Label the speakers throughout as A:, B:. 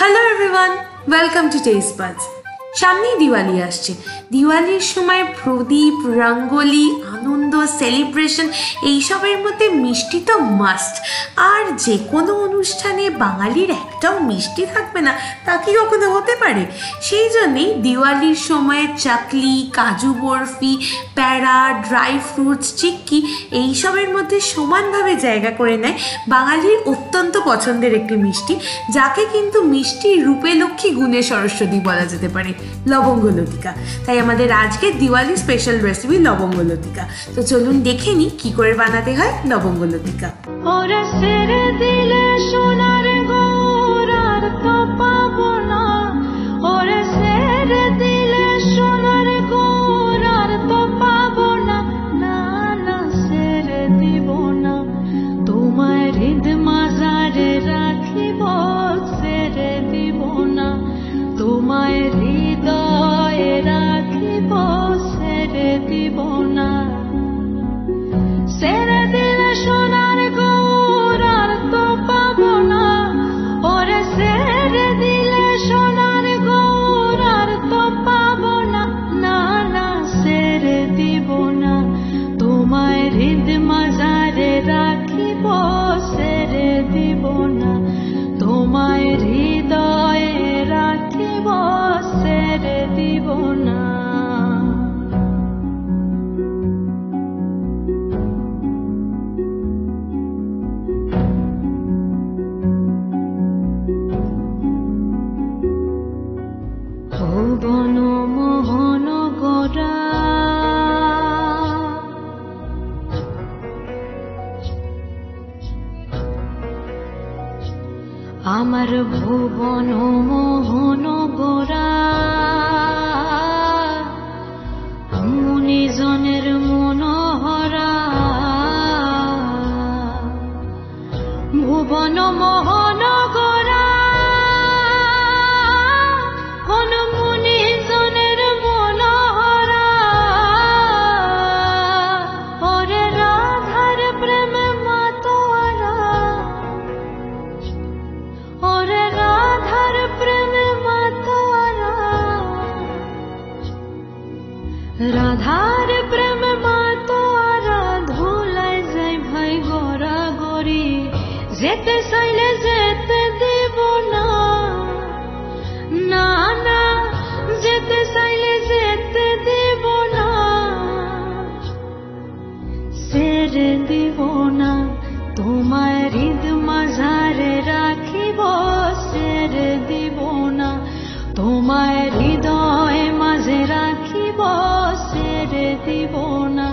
A: Hello everyone, welcome to taste buds. সামনেই দিওয়ালি আসছে। দিওয়ালির সময় প্রদীপ, রঙ্গোলি, আনন্দ, সেলিব্রেশন এইসবের মধ্যে মিষ্টি তো মাস্ট। আর যে কোনো অনুষ্ঠানে বাঙালির একটাও মিষ্টি থাকবে না তা কি কখনো হতে পারে? সেই জন্যেই দিওয়ালির সময় চাকলি, কাজু বরফি, প্যাড়া, ড্রাই ফ্রুটস, চিক্কি এইসবের মধ্যে সমানভাবে জায়গা করে নেয় বাঙালির অত্যন্ত পছন্দের একটি মিষ্টি, যাকে কিন্তু মিষ্টির রূপে লক্ষ্মী গুণে সরস্বতী বলা যেতে পারে, লবঙ্গ লতিকা। তাই আমাদের আজকে দিওয়ালি স্পেশাল রেসিপি লবঙ্গ লতিকা। তো চলুন দেখে নিই কি করে বানাতে হয় লবঙ্গ লতিকা।
B: আমার ভুবন মোহন গোরা মুনিজনের মনোহরা ভুবন মোহন গোরা কোন মুনিজনের মনোহরা ওরে রাধার প্রেমে মাতোয়ারা ওরে রাধার প্রেমে মাতোয়ারা রাধার প্রেমে মাতোয়ারা ধুলাই যাই ভাই গোরা গরি যেতে চাইলে যেতে দিব না না না যেতে চাইলে যেতে দিব না ছেড়ে দিব না তোমায় হৃদ মাঝারে রাখিব ছেড়ে দিব না তোমায় হৃদয় মাঝে রাখিব ছেড়ে দিব না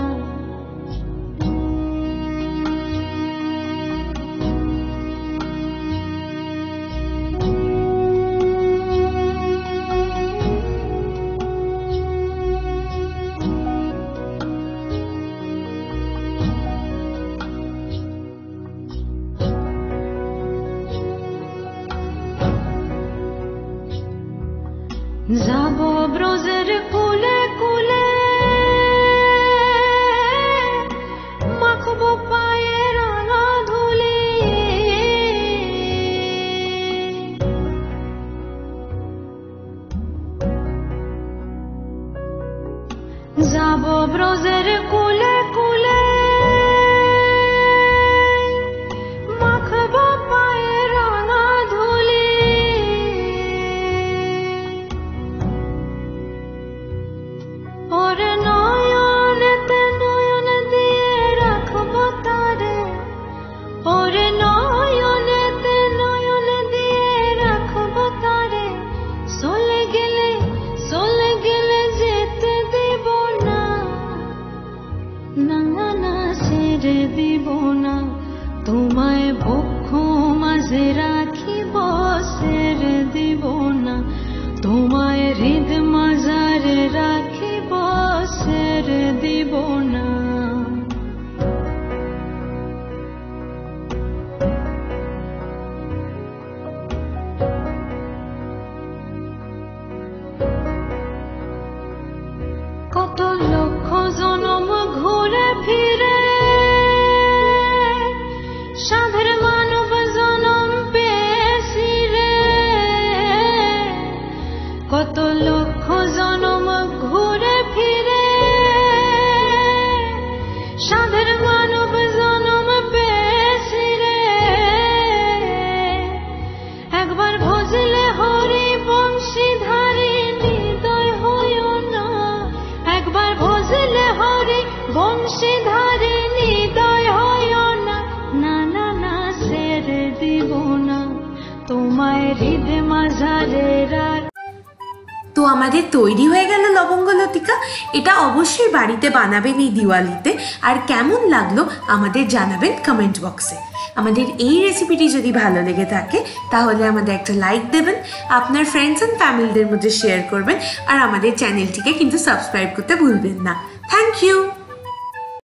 B: যাব ব্রজের কুলে কুলে মাখব পায়ে রাঙা ধুলি যাব ব্রজের কুলে কুলে মাখব পায়ে রাঙা ধুলি ওরে নয়নেতে নয়ন দিয়ে রাখব তারে ওরে নয়নেতে নয়ন দিয়ে রাখব তারে চলে গেলে যেতে দিব না না না ছেড়ে দিব না তোমায় বক্ষ মাঝে রাখিব ছেড়ে দিব না তোমায় হৃদ মাঝারে রাখিব ছেড়ে দিব না কত লক্ষ জনম ঘুরে ফিরে সাধের মানব জনম পেয়েছি রে হৃদে মাঝারের
A: তো আমাদের তৈরি হয়ে গেল লবঙ্গ লতিকা। এটা অবশ্যই বাড়িতে বানাবেন এই দিওয়ালিতে, আর কেমন লাগলো আমাদের জানাবেন কমেন্ট বক্সে। আমাদের এই রেসিপিটি যদি ভালো লেগে থাকে তাহলে আমাদের একটা লাইক দেবেন, আপনার ফ্রেন্ডস অ্যান্ড ফ্যামিলিদের মধ্যে শেয়ার করবেন, আর আমাদের চ্যানেলটিকে কিন্তু সাবস্ক্রাইব করতে ভুলবেন না। Thank you.